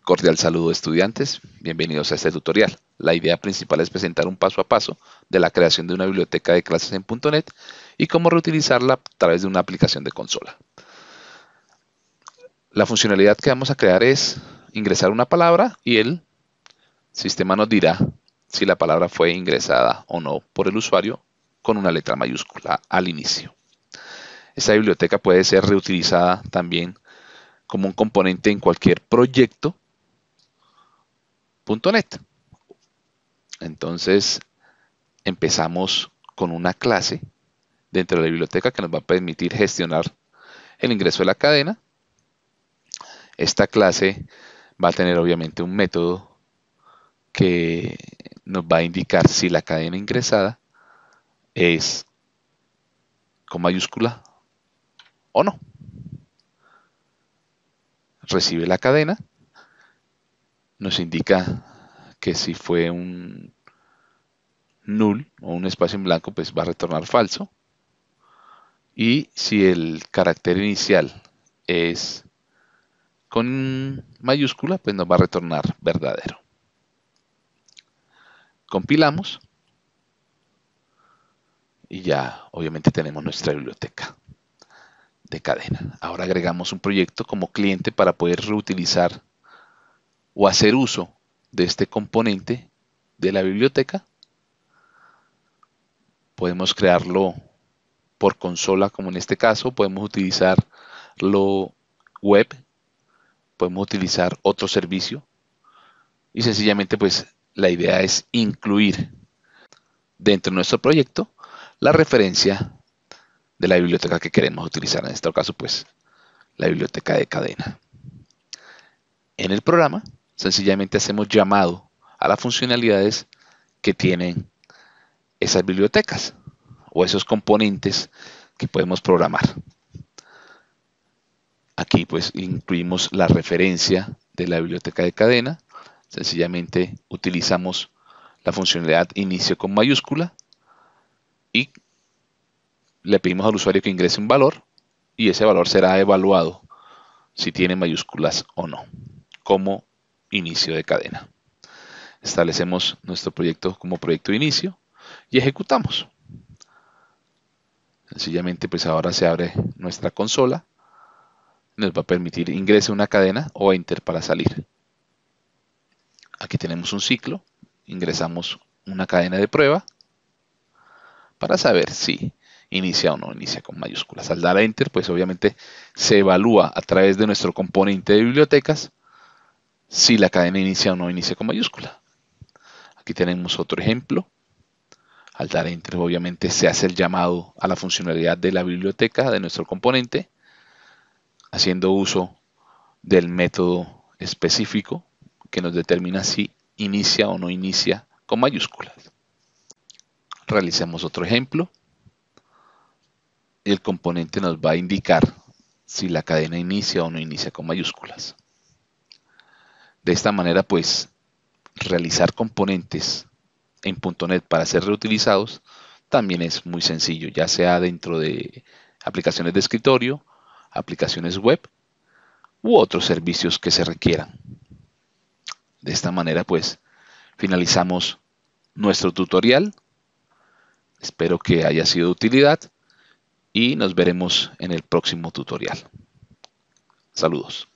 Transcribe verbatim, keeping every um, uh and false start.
Cordial saludo, estudiantes, bienvenidos a este tutorial. La idea principal es presentar un paso a paso de la creación de una biblioteca de clases en punto net y cómo reutilizarla a través de una aplicación de consola. La funcionalidad que vamos a crear es ingresar una palabra y el sistema nos dirá si la palabra fue ingresada o no por el usuario con una letra mayúscula al inicio. Esta biblioteca puede ser reutilizada también como un componente en cualquier proyecto punto net. Entonces empezamos con una clase dentro de la biblioteca que nos va a permitir gestionar el ingreso de la cadena. Esta clase va a tener obviamente un método que nos va a indicar si la cadena ingresada es con mayúscula o no. Recibe la cadena, nos indica que si fue un null o un espacio en blanco, pues va a retornar falso. Y si el carácter inicial es con mayúscula, pues nos va a retornar verdadero. Compilamos y ya obviamente tenemos nuestra biblioteca de cadena. Ahora agregamos un proyecto como cliente para poder reutilizar o hacer uso de este componente de la biblioteca. Podemos crearlo por consola, como en este caso. Podemos utilizarlo web. Podemos utilizar otro servicio. Y sencillamente pues la idea es incluir dentro de nuestro proyecto la referencia de la biblioteca que queremos utilizar. En este caso pues la biblioteca de cadena. En el programa sencillamente hacemos llamado a las funcionalidades que tienen esas bibliotecas o esos componentes que podemos programar. Aquí pues incluimos la referencia de la biblioteca de cadena. Sencillamente utilizamos la funcionalidad inicio con mayúscula y le pedimos al usuario que ingrese un valor y ese valor será evaluado si tiene mayúsculas o no, como inicio de cadena. Establecemos nuestro proyecto como proyecto de inicio y ejecutamos. Sencillamente pues ahora se abre nuestra consola. Nos va a permitir ingrese una cadena o enter para salir. Aquí tenemos un ciclo. Ingresamos una cadena de prueba para saber si inicia o no inicia con mayúsculas. Al dar a enter pues obviamente se evalúa a través de nuestro componente de bibliotecas si la cadena inicia o no inicia con mayúscula. Aquí tenemos otro ejemplo. Al dar enter obviamente se hace el llamado a la funcionalidad de la biblioteca de nuestro componente, haciendo uso del método específico que nos determina si inicia o no inicia con mayúsculas. Realicemos otro ejemplo. El componente nos va a indicar si la cadena inicia o no inicia con mayúsculas. De esta manera pues realizar componentes en punto net para ser reutilizados también es muy sencillo, ya sea dentro de aplicaciones de escritorio, aplicaciones web u otros servicios que se requieran. De esta manera pues finalizamos nuestro tutorial. Espero que haya sido de utilidad y nos veremos en el próximo tutorial. Saludos.